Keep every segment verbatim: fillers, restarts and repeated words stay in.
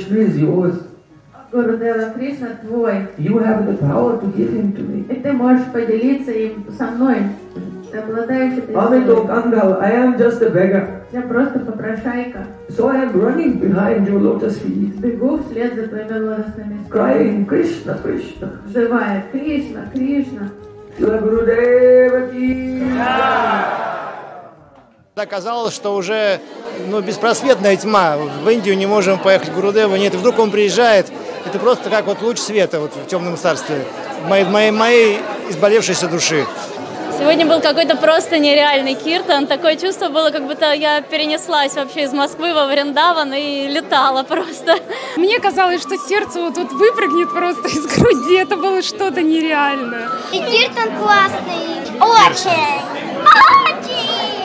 Krishna is yours. Гурудева Кришна твой. You have the power to give him to me. И ты можешь поделиться им со мной. Ты обладаешь этой Amito силой. Kangal, I am just a beggar. Я просто попрошайка. So I am running behind your lotus feet, Бегу вслед за твоими лотосными стопами. crying Krishna, Krishna. Взывая: Кришна, Кришна. Shila Gurudeva ki. Оказалось, что уже ну, беспросветная тьма. В Индию не можем поехать, Гурудева нет. И вдруг он приезжает. Это просто как вот луч света вот, в темном царстве моей, моей, моей изболевшейся души. Сегодня был какой-то просто нереальный киртан. Такое чувство было, как будто я перенеслась вообще из Москвы во Вриндаван и летала просто. Мне казалось, что сердце вот тут выпрыгнет просто из груди. Это было что-то нереальное. И киртан классный. Очень. Очень.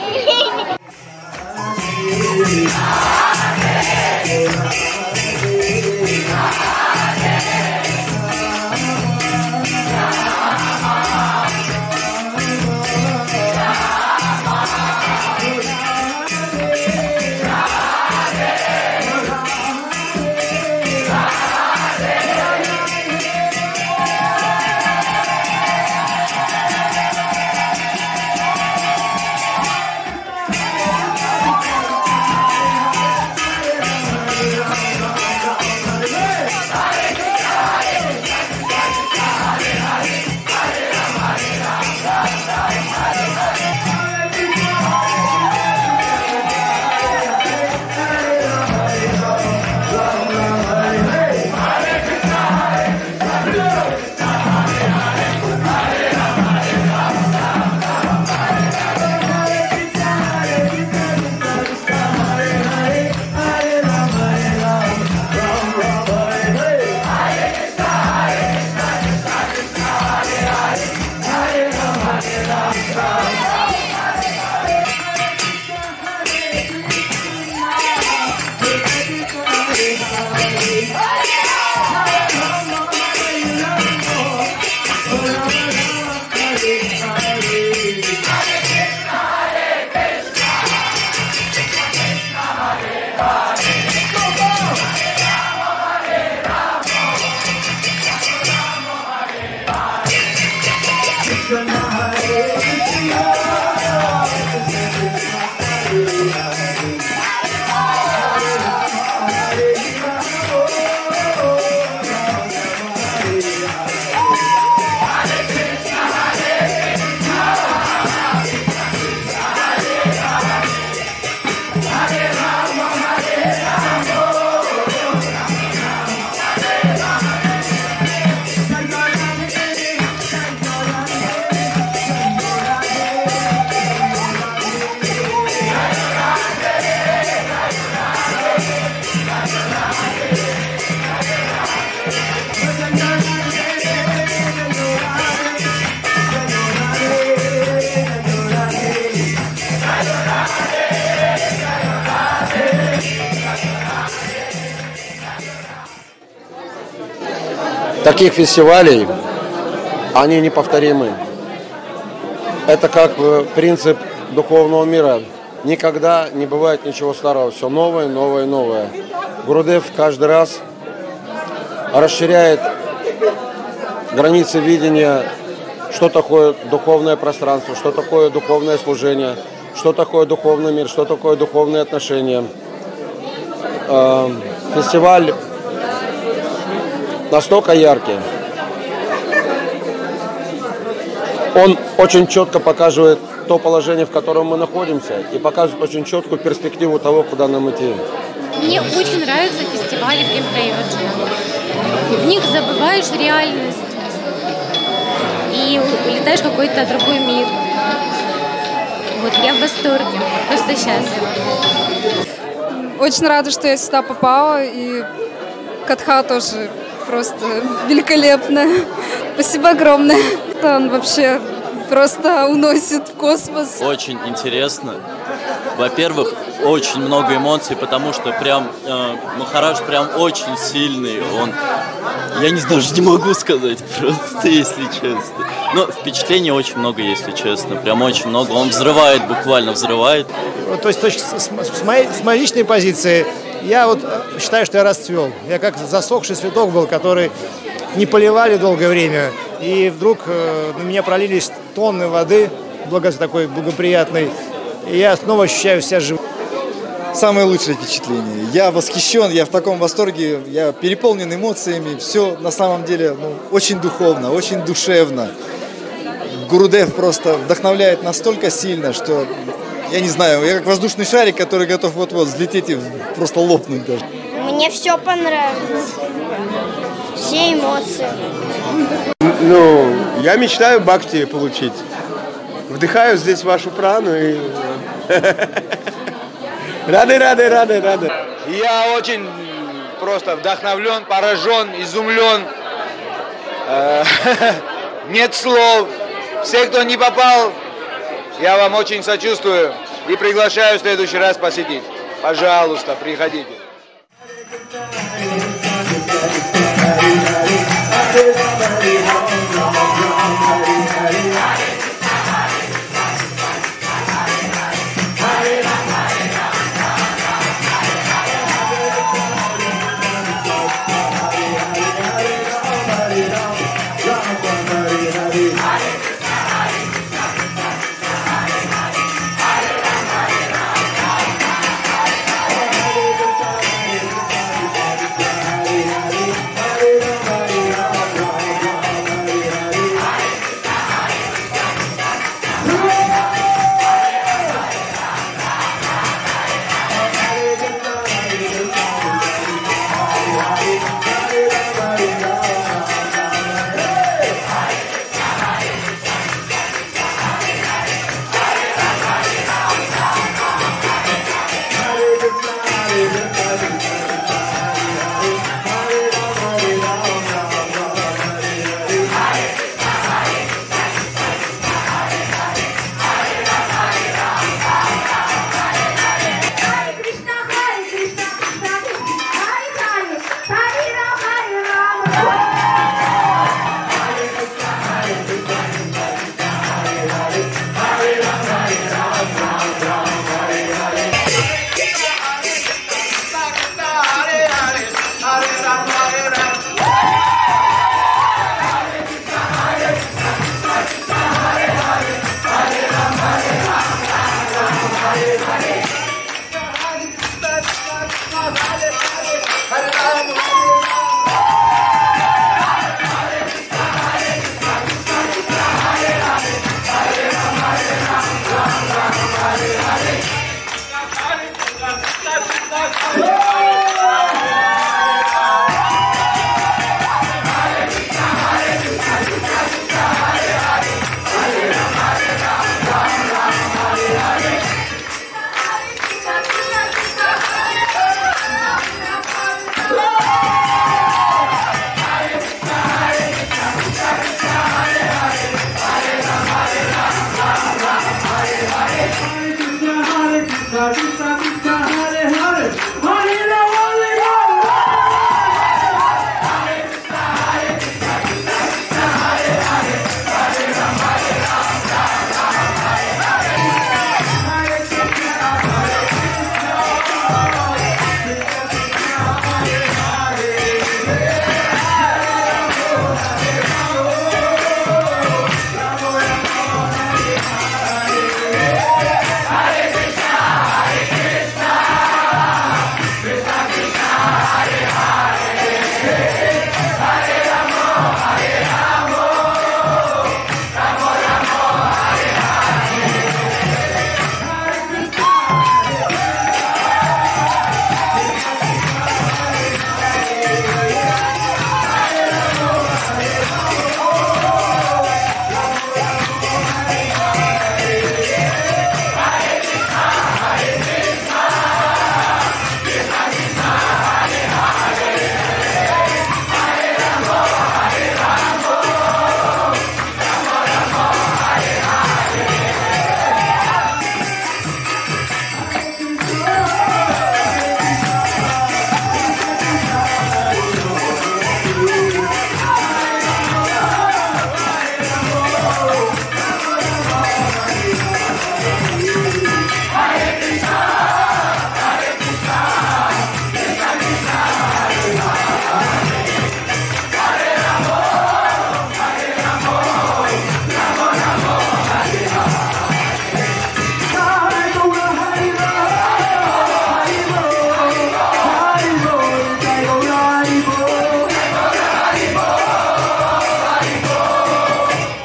Таких фестивалей, они неповторимы. Это как принцип духовного мира. Никогда не бывает ничего старого, все новое, новое, новое. Гурудев каждый раз расширяет границы видения, что такое духовное пространство, что такое духовное служение, что такое духовный мир, что такое духовные отношения. Фестиваль настолько яркий. Он очень четко показывает то положение, в котором мы находимся, и показывает очень четкую перспективу того, куда нам идти. Мне очень нравятся фестивали Прем-Прайоджи. В них забываешь реальность и улетаешь в какой-то другой мир. Вот, я в восторге, просто счастлива. Очень рада, что я сюда попала, и Катха тоже просто великолепная. Спасибо огромное. Он вообще просто уносит в космос. Очень интересно. Во-первых, очень много эмоций, потому что прям э, Махарадж прям очень сильный. Он, я не знаю, даже не могу сказать просто, если честно. Но впечатлений очень много, если честно. Прям очень много. Он взрывает, буквально взрывает. То есть с, с, моей, с моей личной позиции я вот считаю, что я расцвел. Я как засохший цветок был, который не поливали долгое время. И вдруг э, на меня пролились тонны воды, благо такой благоприятной. И я снова ощущаю себя живым. Самое лучшее впечатление. Я восхищен, я в таком восторге, я переполнен эмоциями. Все на самом деле ну, очень духовно, очень душевно. Гурудев просто вдохновляет настолько сильно, что я не знаю, я как воздушный шарик, который готов вот-вот взлететь и просто лопнуть даже. Мне все понравилось. Все эмоции. Ну, я мечтаю бхакти получить. Вдыхаю здесь вашу прану и... Рады, рады, рады, рады. Я очень просто вдохновлен, поражен, изумлен. Нет слов. Все, кто не попал, я вам очень сочувствую и приглашаю в следующий раз посетить. Пожалуйста, приходите.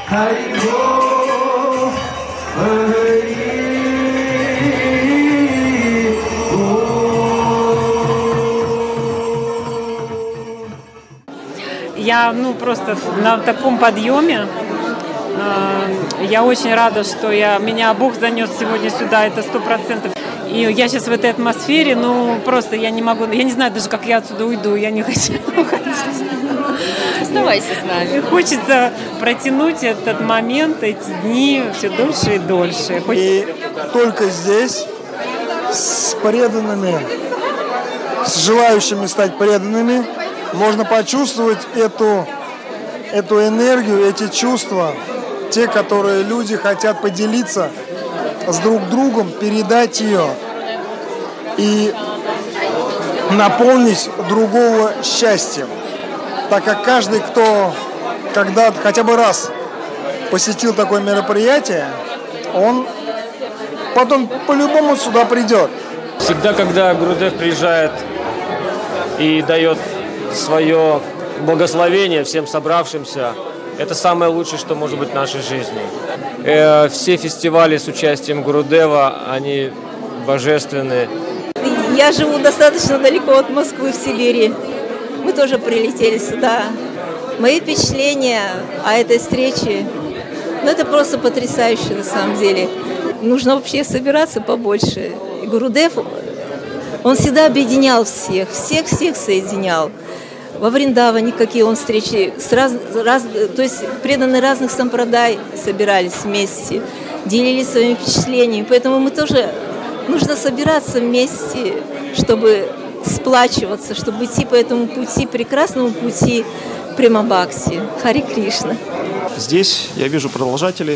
Hari Bol, Hari Я, ну, просто на таком подъеме. Я очень рада, что я, меня Бог занес сегодня сюда, это сто процентов. И я сейчас в этой атмосфере, ну, просто я не могу, я не знаю даже, как я отсюда уйду, я не хочу уходить. Оставайся с нами. Хочется протянуть этот момент, эти дни все дольше и дольше. И только здесь, с преданными, с желающими стать преданными, можно почувствовать эту, эту энергию, эти чувства, те, которые люди хотят поделиться с друг другом, передать ее и наполнить другого счастьем. Так как каждый, кто когда-то хотя бы раз посетил такое мероприятие, он потом по-любому сюда придет. Всегда, когда Гурудев приезжает и дает свое благословение всем собравшимся, это самое лучшее, что может быть в нашей жизни. Э, все фестивали с участием Гурудева, они божественные. Я живу достаточно далеко от Москвы, в Сибири. Мы тоже прилетели сюда. Мои впечатления о этой встрече, ну, это просто потрясающе на самом деле. Нужно вообще собираться побольше. И Гурудев, он всегда объединял всех, всех-всех соединял. Во Вриндаване какие он встречи, с раз, раз, то есть преданные разных сампрадай собирались вместе, делились своими впечатлениями. Поэтому мы тоже, нужно собираться вместе, чтобы сплачиваться, чтобы идти по этому пути, прекрасному пути Према-бхакти. Хари Кришна. Здесь я вижу продолжателей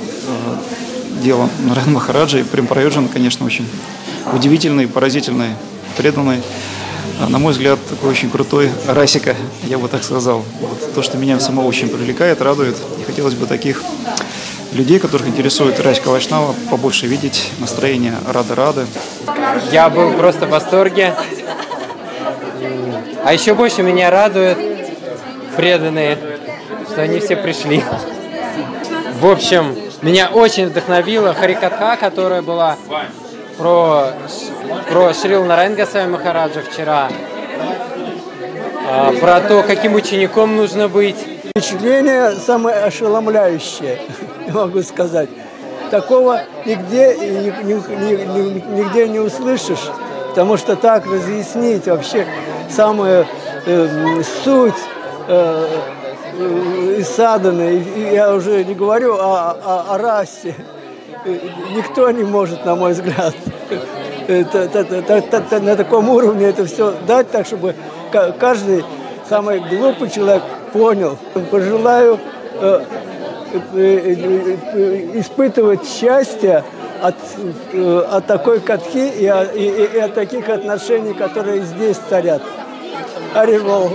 э, дела Нараяна Махараджа, и Прем Прайоджан, конечно, очень удивительный, поразительный, преданный. На мой взгляд, такой очень крутой расика, я бы так сказал. Вот. То, что меня самого очень привлекает, радует. И хотелось бы таких людей, которых интересует Расика Вайшнава, побольше видеть, настроение рады-рады. Я был просто в восторге. А еще больше меня радует преданные, что они все пришли. В общем, меня очень вдохновила Харикатха, которая была про, про Шрила Нараяна Госвами Махараджа вчера, а, про то, каким учеником нужно быть. Впечатление самое ошеломляющее, могу сказать. Такого нигде, нигде не услышишь, потому что так разъяснить вообще самую э, суть э, э, садханы, и я уже не говорю о, о, о расе, никто не может, на мой взгляд, на таком уровне это все дать, так чтобы каждый самый глупый человек понял. Пожелаю э, э, э, испытывать счастье от, э, от такой катхи и, и, и от таких отношений, которые здесь царят. Хари Бол.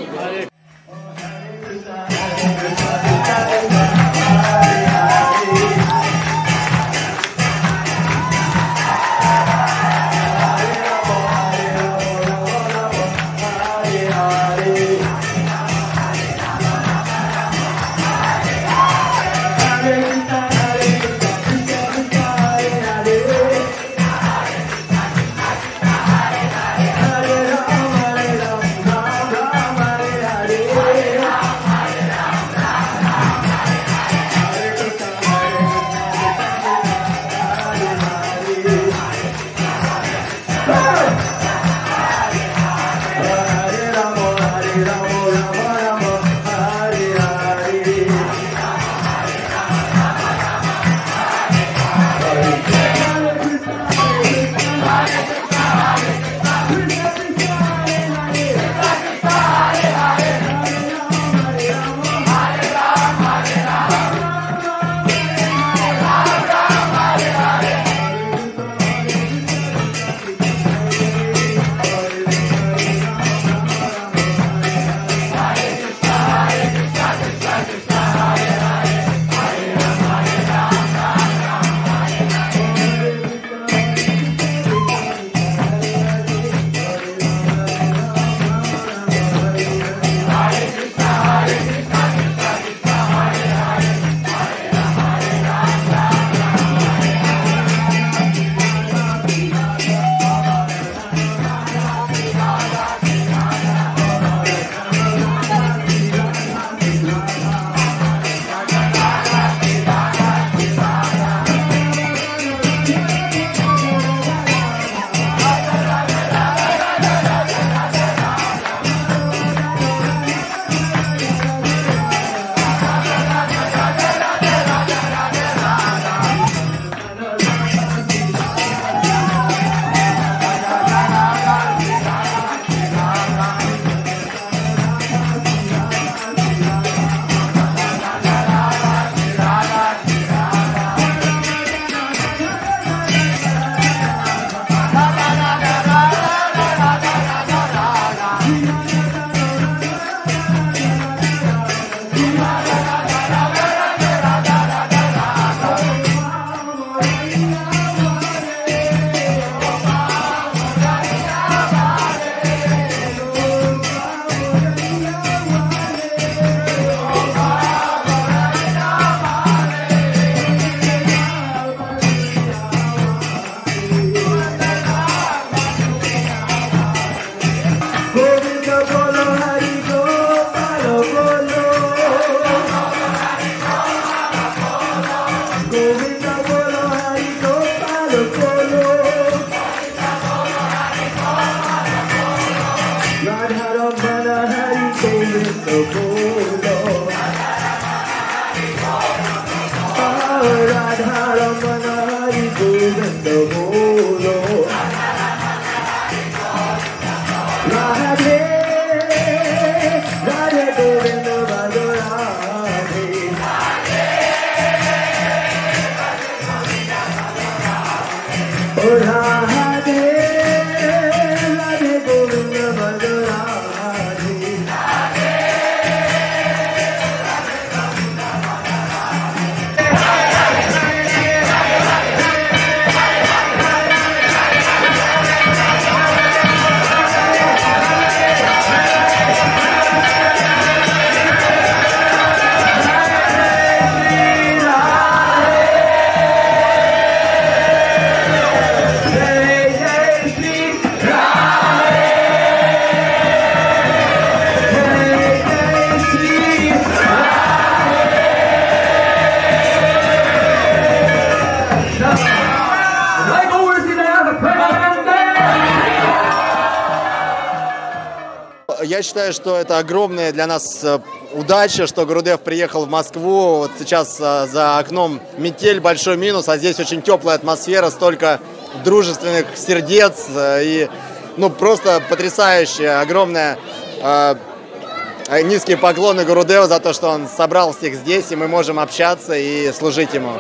Я считаю, что это огромная для нас удача, что Грудев приехал в Москву. Вот сейчас за окном метель, большой минус, а здесь очень теплая атмосфера, столько дружественных сердец и ну просто потрясающе, огромная э, низкие поклоны Грудеву за то, что он собрал всех здесь, и мы можем общаться и служить ему.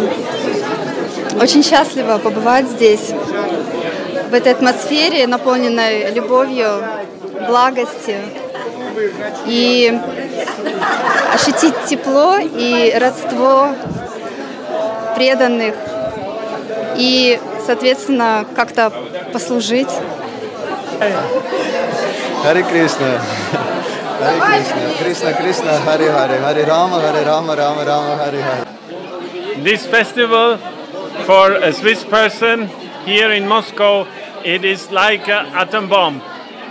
Очень счастлива побывать здесь, в этой атмосфере, наполненной любовью, благостью, и ощутить тепло и родство преданных, и, соответственно, как-то послужить. Харе Кришна, Харе Кришна, Кришна Кришна, Харе Харе, Харе Рама, Харе Рама, Рама Рама, Харе Харе. This festival for a Swiss person here in Moscow, it is like an atom bomb.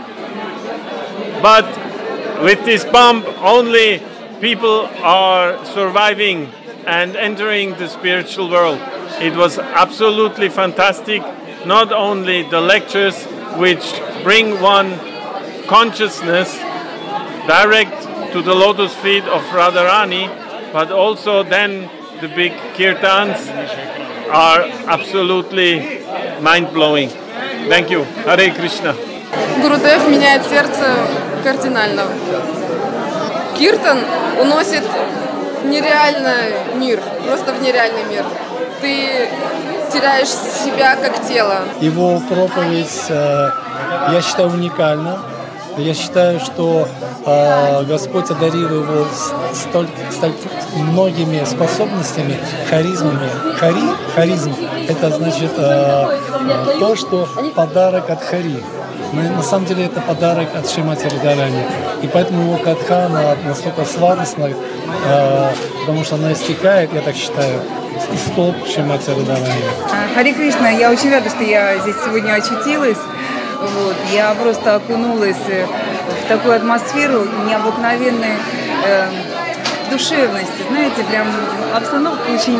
But with this bomb, only people are surviving and entering the spiritual world. It was absolutely fantastic. Not only the lectures, which bring one consciousness direct to the lotus feet of Radharani, but also then the big kirtans are absolutely mind-blowing. Thank you. Hare Krishna. Гурудев меняет сердце кардинально. Киртан уносит в нереальный мир, просто в нереальный мир. Ты теряешь себя как тело. Его проповедь, я считаю, уникальна. Я считаю, что Господь одарил его столь, столь многими способностями, харизмами. Хари, харизм – это значит то, что подарок от Хари. Но на самом деле это подарок от Шримати Радхарани. И поэтому его катха она настолько сладостна, потому что она истекает, я так считаю, из стоп Шримати Радхарани. Харе Кришна, я очень рада, что я здесь сегодня очутилась. Вот. Я просто окунулась в такую атмосферу необыкновенной э, душевности. Знаете, прям обстановка очень,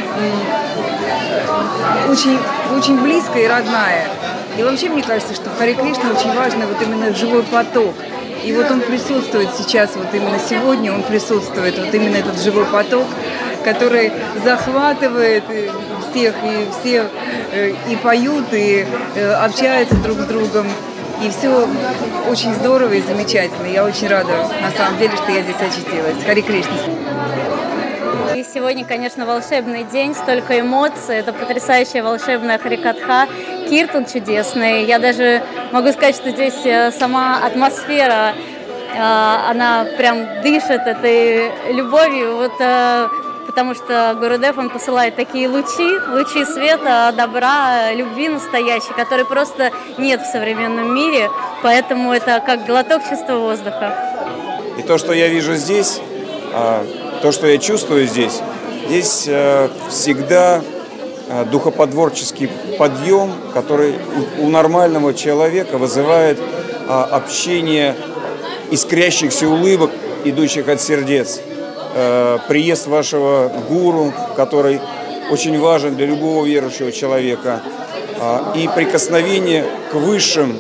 э, очень, очень близкая и родная. И вообще мне кажется, что в Харе Кришна очень важно вот именно живой поток. И вот он присутствует сейчас, вот именно сегодня он присутствует, вот именно этот живой поток, который захватывает всех, и все и поют, и общаются друг с другом. И все очень здорово и замечательно. Я очень рада, на самом деле, что я здесь очутилась. Харе Кришна. И сегодня, конечно, волшебный день, столько эмоций, это потрясающая волшебная харикатха, киртан чудесный. Я даже могу сказать, что здесь сама атмосфера, она прям дышит этой любовью, вот, потому что Гурудев, он посылает такие лучи, лучи света, добра, любви настоящей, которой просто нет в современном мире, поэтому это как глоток чистого воздуха. И то, что я вижу здесь, то, что я чувствую здесь, здесь всегда духоподворческий подъем, который у нормального человека вызывает общение искрящихся улыбок, идущих от сердец. Приезд вашего гуру, который очень важен для любого верующего человека. И прикосновение к высшим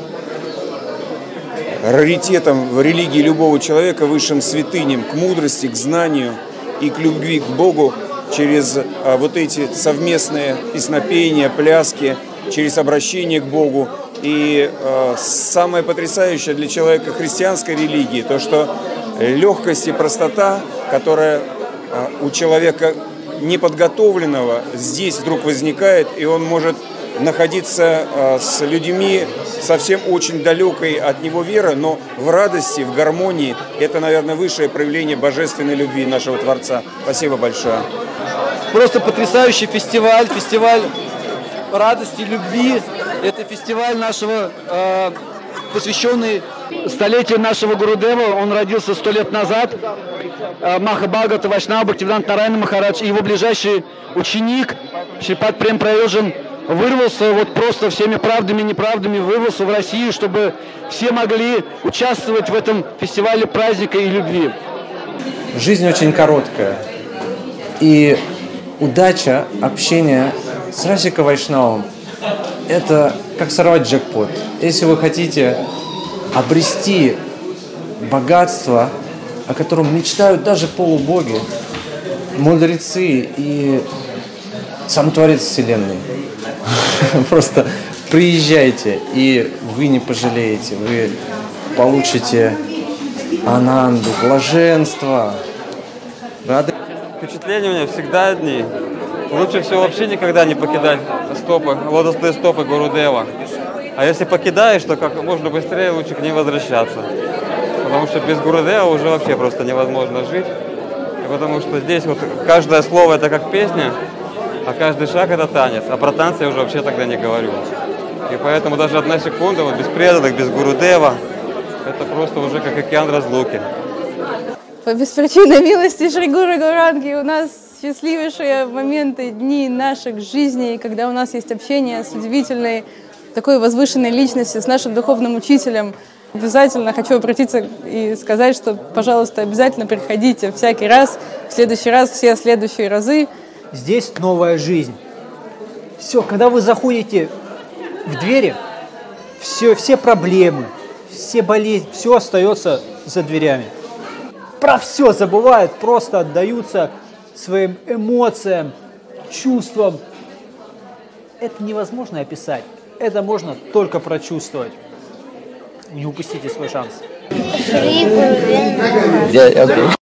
раритетам в религии любого человека, высшим святыням, к мудрости, к знанию и к любви к Богу через вот эти совместные песнопения, пляски, через обращение к Богу. И самое потрясающее для человека христианской религии, то, что легкость и простота, которая у человека неподготовленного здесь вдруг возникает, и он может находиться с людьми совсем очень далекой от него веры, но в радости, в гармонии. Это, наверное, высшее проявление божественной любви нашего Творца. Спасибо большое. Просто потрясающий фестиваль, фестиваль радости, любви. Это фестиваль нашего, э, посвященный столетию нашего Гурудева. Он родился сто лет назад. Э, Маха Бхагавата Вайшнава Бхактивиданта Нарайана Махарадж и его ближайший ученик Шрипад Прем Прайоджан вырвался вот просто всеми правдами и неправдами, вырвался в Россию, чтобы все могли участвовать в этом фестивале праздника и любви. Жизнь очень короткая. И удача общения с Расика Вайшнавом – это как сорвать джекпот. Если вы хотите обрести богатство, о котором мечтают даже полубоги, мудрецы и сам Творец Вселенной, просто приезжайте, и вы не пожалеете, вы получите ананду, блаженство, радость. Впечатления у меня всегда одни. Лучше всего вообще никогда не покидать стопы, лотосные стопы Гурудева. А если покидаешь, то как можно быстрее лучше к ним возвращаться. Потому что без Гурудева уже вообще просто невозможно жить. И потому что здесь вот каждое слово это как песня, а каждый шаг это танец. А про танцы я уже вообще тогда не говорю. И поэтому даже одна секунда вот без преданных, без Гурудева, это просто уже как океан разлуки. По беспричинной милости Шри Гуру Гауранги у нас счастливейшие моменты, дни наших жизней, когда у нас есть общение с удивительной, такой возвышенной личностью, с нашим духовным учителем. Обязательно хочу обратиться и сказать, что, пожалуйста, обязательно приходите всякий раз, в следующий раз, все следующие разы. Здесь новая жизнь. Все, когда вы заходите в двери, все, все проблемы, все болезни, все остается за дверями. Про все забывают, просто отдаются своим эмоциям, чувствам. Это невозможно описать. Это можно только прочувствовать. Не упустите свой шанс. Я, я